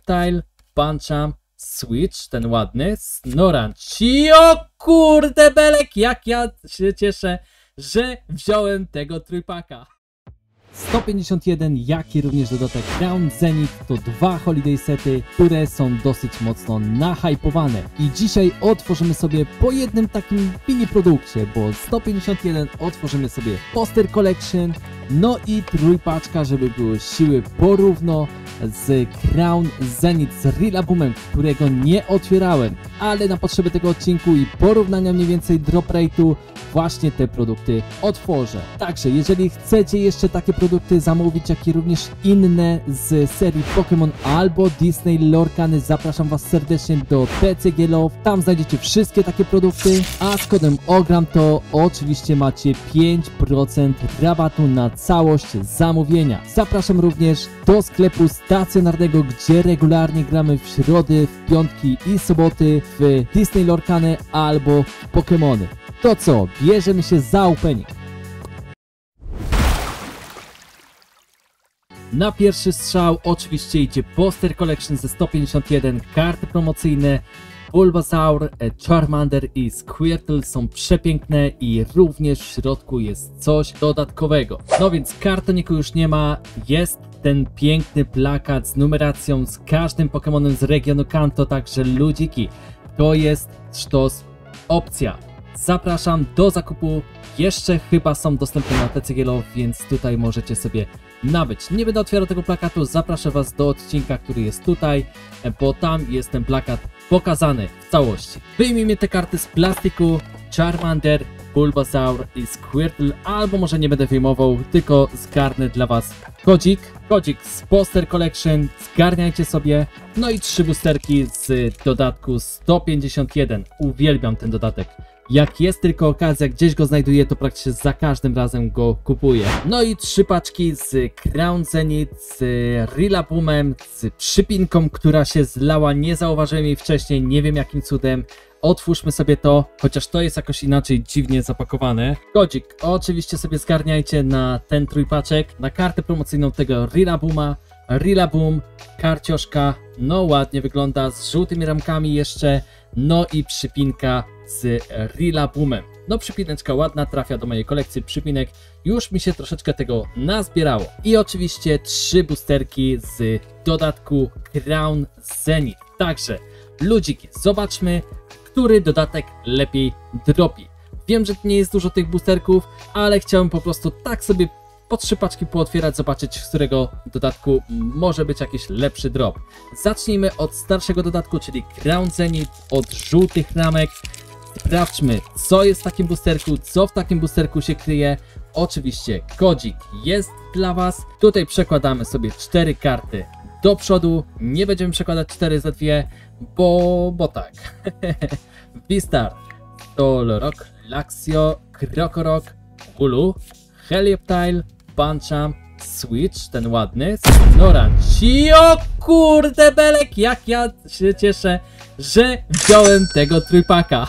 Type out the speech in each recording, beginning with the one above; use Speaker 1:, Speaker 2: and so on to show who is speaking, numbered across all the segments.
Speaker 1: Helioptile, Pancham, Switch, ten ładny, Snorange. I o kurde belek, jak ja się cieszę, że wziąłem tego trójpaka. 151, jak i również dodatek Crown Zenith to dwa holiday sety, które są dosyć mocno nahypowane. I dzisiaj otworzymy sobie po jednym takim mini produkcie, bo 151 otworzymy sobie Poster Collection, no i trójpaczka, żeby były siły porówno z Crown Zenith z Rillaboomem, którego nie otwierałem, ale na potrzeby tego odcinku i porównania mniej więcej drop rate'u właśnie te produkty otworzę. Także jeżeli chcecie jeszcze takie produkty zamówić, jak i również inne z serii Pokémon albo Disney Lorcany, zapraszam was serdecznie do TCG Love. Tam znajdziecie wszystkie takie produkty, a z kodem OGRAM to oczywiście macie 5% rabatu na całość zamówienia. Zapraszam również do sklepu stacjonarnego, gdzie regularnie gramy w środy, w piątki i soboty w Disney Lorcany albo Pokémony. To co? Bierzemy się za opening. Na pierwszy strzał oczywiście idzie Poster Collection ze 151, karty promocyjne, Bulbasaur, Charmander i Squirtle są przepiękne i również w środku jest coś dodatkowego. No więc kartoniku już nie ma, jest ten piękny plakat z numeracją z każdym Pokémonem z regionu Kanto, także ludziki, to jest sztos opcja. Zapraszam do zakupu, jeszcze chyba są dostępne na TCG Love, więc tutaj możecie sobie nabyć. Nie będę otwierał tego plakatu, zapraszam was do odcinka, który jest tutaj, bo tam jest ten plakat pokazany w całości. Wyjmijmy te karty z plastiku, Charmander, Bulbasaur i Squirtle, albo może nie będę wyjmował, tylko zgarnę dla was kodzik z Poster Collection, zgarniajcie sobie, no i 3 boosterki z dodatku 151, uwielbiam ten dodatek. Jak jest tylko okazja, gdzieś go znajduję, to praktycznie za każdym razem go kupuję. No i 3 paczki z Crown Zenith, z Rillaboomem, z przypinką, która się zlała, nie zauważyłem jej wcześniej, nie wiem jakim cudem. Otwórzmy sobie to, chociaż to jest jakoś inaczej dziwnie zapakowane. Kodzik oczywiście sobie zgarniajcie na ten trójpaczek, na kartę promocyjną tego Rillabooma. Rillaboom, karcioszka, no ładnie wygląda, z żółtymi ramkami jeszcze, no i przypinka z Rillaboomem. No przypineczka ładna, trafia do mojej kolekcji przypinek, już mi się troszeczkę tego nazbierało. I oczywiście 3 boosterki z dodatku Crown Zenith. Także ludziki, zobaczmy, który dodatek lepiej dropi. Wiem, że nie jest dużo tych boosterków, ale chciałem po prostu tak sobie po 3 paczki pootwierać, zobaczyć, z którego dodatku może być jakiś lepszy drop. Zacznijmy od starszego dodatku, czyli Crown Zenith, od żółtych ramek. Sprawdźmy, co jest w takim boosterku, co w takim boosterku się kryje. Oczywiście kodzik jest dla was. Tutaj przekładamy sobie 4 karty do przodu. Nie będziemy przekładać 4 za 2, bo tak. Beastart, Solrock, Luxio, Krokorok, Hulu, Helioptile, Pancham, Switch, ten ładny, Snorange. I o kurde belek, jak ja się cieszę, że wziąłem tego trójpaka.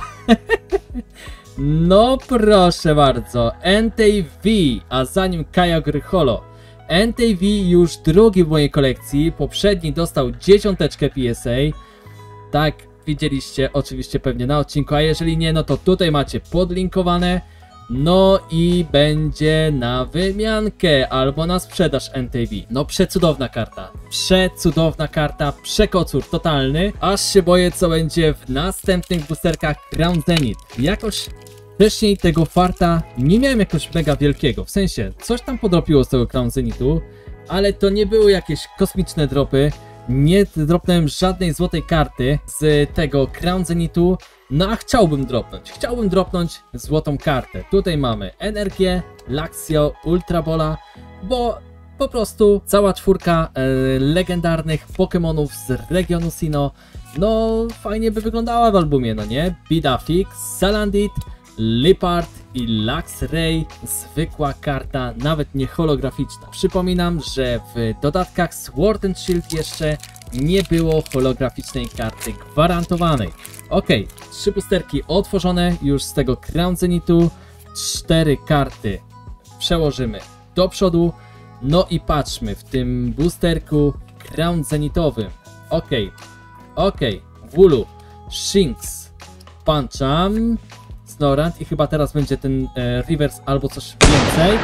Speaker 1: No proszę bardzo, NTV, a za nim Kyogre Holo. NTV już drugi w mojej kolekcji, poprzedni dostał 10 PSA. Tak, widzieliście oczywiście pewnie na odcinku, a jeżeli nie, no to tutaj macie podlinkowane. No i będzie na wymiankę albo na sprzedaż NTV. No przecudowna karta, przekocur totalny. Aż się boję, co będzie w następnych boosterkach Crown Zenith. Jakoś wcześniej tego farta nie miałem jakoś mega wielkiego, w sensie coś tam podropiło z tego Crown Zenithu, ale to nie były jakieś kosmiczne dropy. Nie dropnąłem żadnej złotej karty z tego Crown Zenithu. No a chciałbym dropnąć złotą kartę. Tutaj mamy Energię, Luxio, Ultrabola, bo po prostu cała czwórka legendarnych Pokémonów z regionu Sinnoh, no fajnie by wyglądała w albumie, no nie? Bidafix, Salandit, Liepard i Luxray, zwykła karta, nawet nie holograficzna. Przypominam, że w dodatkach Sword and Shield jeszcze nie było holograficznej karty gwarantowanej. Ok, 3 boosterki otworzone już z tego Crown Zenithu, 4 karty przełożymy do przodu, no i patrzmy, w tym boosterku Crown Zenithowym Okej. Wooloo, Shinx, Pancham, Snorunt i chyba teraz będzie ten reverse albo coś więcej.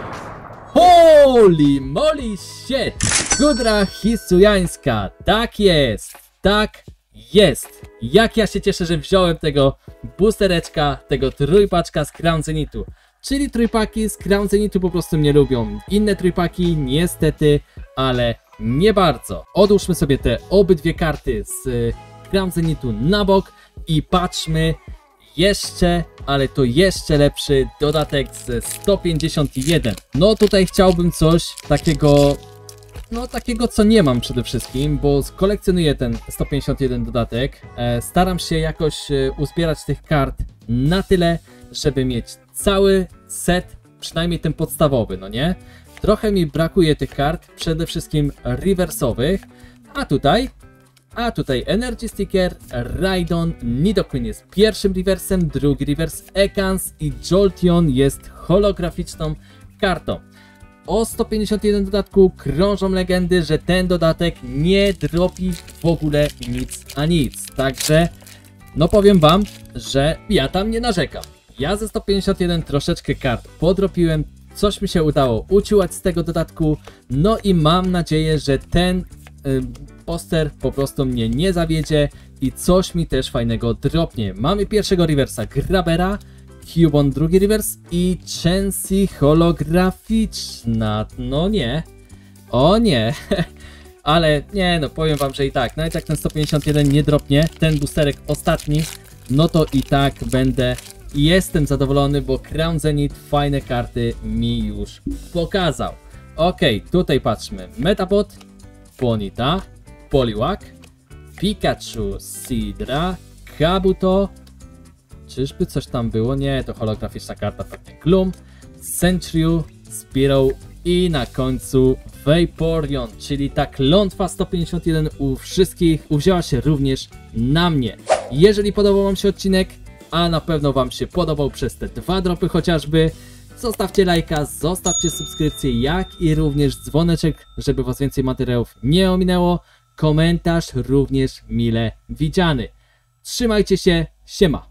Speaker 1: Holy moly shit! Kudra Hisujańska, tak jest! Jak ja się cieszę, że wziąłem tego boostereczka, tego trójpaczka z Crown Zenitu. Czyli trójpaki z Crown Zenitu po prostu mnie lubią. Inne trójpaki niestety, ale nie bardzo. Odłóżmy sobie te obydwie karty z Crown Zenitu na bok i patrzmy jeszcze, ale to jeszcze lepszy dodatek ze 151. No tutaj chciałbym coś takiego, takiego co nie mam przede wszystkim, bo kolekcjonuję ten 151 dodatek. Staram się jakoś uzbierać tych kart na tyle, żeby mieć cały set, przynajmniej ten podstawowy, no nie? Trochę mi brakuje tych kart, przede wszystkim rewersowych, a tutaj Energy Sticker, Rhydon, Nidoqueen jest pierwszym rewersem, drugi rewers Ekans i Jolteon jest holograficzną kartą. O 151 dodatku krążą legendy, że ten dodatek nie dropi w ogóle nic a nic. Także, no powiem wam, że ja tam nie narzekam. Ja ze 151 troszeczkę kart podropiłem, coś mi się udało uciułać z tego dodatku, no i mam nadzieję, że ten poster po prostu mnie nie zawiedzie i coś mi też fajnego dropnie. Mamy pierwszego reversa Grabera, Cubone drugi rewers i Chansey holograficzna. No nie. O nie. Ale nie, no powiem wam, że i tak. Nawet jak ten 151 nie dropnie, ten boosterek ostatni, no to i tak będę i jestem zadowolony, bo Crown Zenith fajne karty mi już pokazał. Okej, tutaj patrzmy. Metapod, Ponyta, Poliwag, Pikachu, Sidra, Kabuto. Czyżby coś tam było? Nie, to holograficzna karta, pewnie Gloom, Sentry, Spearow i na końcu Vaporeon, czyli ta klątwa 151 u wszystkich uwzięła się również na mnie. Jeżeli podobał wam się odcinek, a na pewno wam się podobał przez te 2 dropy chociażby, zostawcie lajka, zostawcie subskrypcję, jak i również dzwoneczek, żeby was więcej materiałów nie ominęło. Komentarz również mile widziany. Trzymajcie się, siema!